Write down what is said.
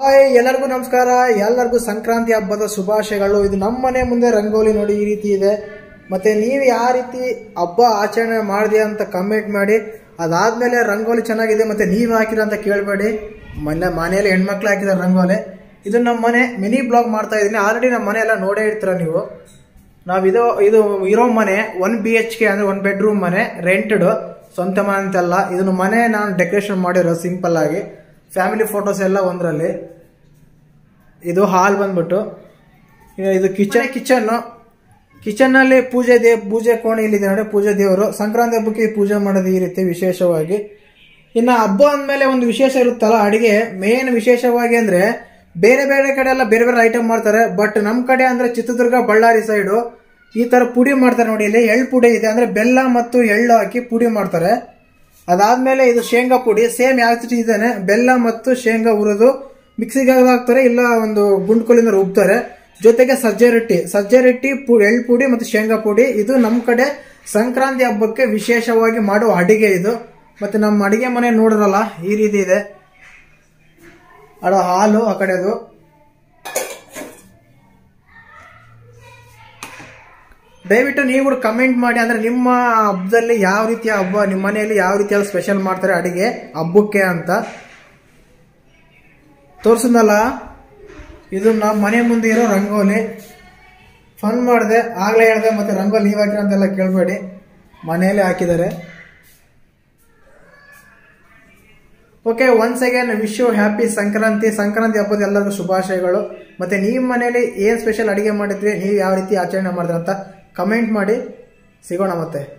Hi ಎಲ್ಲರಿಗೂ ನಮಸ್ಕಾರ. ಎಲ್ಲರಿಗೂ ಸಂಕ್ರಾಂತಿ ಹಬ್ಬದ ಶುಭಾಶಯಗಳು. ಇದು ನಮ್ಮ ಮನೆ ಮುಂದೆ ರಂಗೋಲಿ ನೋಡಿ ಈ ರೀತಿ ಇದೆ. ಮತ್ತೆ ನೀವು ಯಾವ ರೀತಿ ಹಬ್ಬ ಆಚರಣೆ ಮಾಡಿದೆ ಅಂತ ಕಮೆಂಟ್ ಮಾಡಿ. ಅದಾದ್ಮೇಲೆ ರಂಗೋಲಿ ಚೆನ್ನಾಗಿದೆ ಮತ್ತೆ ನೀವು ಹಾಕಿರ ಅಂತ ಕೇಳಬೇಡಿ. ಮನೆಯಲ್ಲಿ ಹೆಣ್ಮಕ್ಳು ಹಾಕಿದಾರೆ ರಂಗೋಲಿ. ಇದು ನಮ್ಮ ಮನೆ ಮಿನಿ ಬ್ಲಾಗ್ ಮಾಡ್ತಾ ಇದ್ದೀನಿ. ಆಲ್ರೆಡಿ ನಮ್ಮ ಮನೆ ಎಲ್ಲ ನೋಡೇ ಇರ್ತೀರ ನೀವು. ಇದು ಇರೋ ಮನೆ 1 BHK ಅಂದ್ರೆ 1 ಬೆಡ್ರೂಮ್ ಮನೆ, ರೆಂಟೆಡ್, ಸ್ವಂತ ಮನೆ ಅಂತೆಲ್ಲ. ಇದನ್ನು ಮನೆ ನಾನು ಡೆಕೋರೇಷನ್ ಮಾಡಿರೋ ಸಿಂಪಲ್ ಆಗಿ. ಫ್ಯಾಮಿಲಿ ಫೋಟೋಸ್ ಎಲ್ಲ ಒಂದರಲ್ಲಿ. ಇದು ಹಾಲ್ ಬಂದ್ಬಿಟ್ಟು, ಇದು ಕಿಚನ್ ನಲ್ಲಿ ಪೂಜೆ ಕೋಣೆ ಇಲ್ಲಿದೆ ನೋಡಿ. ಪೂಜೆ ದೇವರು ಸಂಕ್ರಾಂತಿ ಹಬ್ಬಕ್ಕೆ ಪೂಜೆ ಮಾಡೋದು ಈ ರೀತಿ ವಿಶೇಷವಾಗಿ. ಇನ್ನು ಹಬ್ಬ ಅಂದ್ಮೇಲೆ ಒಂದು ವಿಶೇಷ ಇರುತ್ತಲ್ಲ ಅಡಿಗೆ. ಮೇನ್ ವಿಶೇಷವಾಗಿ ಅಂದ್ರೆ ಬೇರೆ ಬೇರೆ ಕಡೆ ಎಲ್ಲ ಬೇರೆ ಬೇರೆ ಐಟಮ್ ಮಾಡ್ತಾರೆ. ಬಟ್ ನಮ್ ಕಡೆ ಅಂದ್ರೆ ಚಿತ್ರದುರ್ಗ, ಬಳ್ಳಾರಿ ಸೈಡು ಈ ತರ ಪುಡಿ ಮಾಡ್ತಾರೆ ನೋಡಿ. ಇಲ್ಲಿ ಎಳ್ಳು ಪುಡಿ ಇದೆ, ಅಂದ್ರೆ ಬೆಲ್ಲ ಮತ್ತು ಎಳ್ಳು ಹಾಕಿ ಪುಡಿ ಮಾಡ್ತಾರೆ. ಅದಾದ್ಮೇಲೆ ಇದು ಶೇಂಗಾ ಪುಡಿ ಸೇಮ್ ಯಾವ ರೀತಿ ಇದೇನೆ. ಬೆಲ್ಲ ಮತ್ತು ಶೇಂಗಾ ಹುರಿದು ಮಿಕ್ಸಿಗೆ ಹಾಕ್ತಾರೆ, ಇಲ್ಲ ಒಂದು ಗುಂಡ್ಕೊಲಿಂದ ರುಬ್ತಾರೆ. ಜೊತೆಗೆ ಸಜ್ಜೆ ರೊಟ್ಟಿ, ಎಳ್ಳು ಪುಡಿ ಮತ್ತು ಶೇಂಗಾ ಪುಡಿ. ಇದು ನಮ್ಮ ಕಡೆ ಸಂಕ್ರಾಂತಿ ಹಬ್ಬಕ್ಕೆ ವಿಶೇಷವಾಗಿ ಮಾಡುವ ಅಡಿಗೆ ಇದು. ಮತ್ತೆ ನಮ್ಮ ಅಡಿಗೆ ಮನೆ ನೋಡಿದ್ರಲ್ಲ ಈ ರೀತಿ ಇದೆ. ಹಾಲು ಆ ಕಡೆದು. ದಯವಿಟ್ಟು ನೀವು ಕೂಡ ಕಮೆಂಟ್ ಮಾಡಿ, ಅಂದ್ರೆ ನಿಮ್ಮ ಹಬ್ಬದಲ್ಲಿ ಯಾವ ರೀತಿಯ ಹಬ್ಬ, ನಿಮ್ಮ ಮನೆಯಲ್ಲಿ ಯಾವ ರೀತಿಯ ಸ್ಪೆಷಲ್ ಮಾಡ್ತಾರೆ ಅಡಿಗೆ ಹಬ್ಬಕ್ಕೆ ಅಂತ ತೋರಿಸಿದ್ನಲ್ಲ. ಇದು ನಮ್ಮ ಮನೆ ಮುಂದೆ ಇರೋ ರಂಗೋಲಿ. ಫನ್ ಮಾಡಿದೆ, ಆಗ್ಲೇ ಹೇಳಿದೆ. ಮತ್ತೆ ರಂಗೋಲಿ ನೀವು ಹಾಕಿರ ಅಂತೆಲ್ಲ ಕೇಳಬೇಡಿ, ಮನೆಯಲ್ಲೇ ಹಾಕಿದ್ದಾರೆ. Okay, once again wish you happy Sankranti ಹಬ್ಬದ ಎಲ್ಲರಿಗೂ ಶುಭಾಶಯಗಳು. ಮತ್ತೆ ನಿಮ್ಮ ಮನೆಯಲ್ಲಿ ಏನ್ ಸ್ಪೆಷಲ್ ಅಡಿಗೆ ಮಾಡಿದ್ರಿ, ನೀವು ಯಾವ ರೀತಿ ಆಚರಣೆ ಮಾಡಿದ್ರಿ ಅಂತ ಕಮೆಂಟ್ ಮಾಡಿ. ಸಿಗೋಣ ಮತ್ತೆ.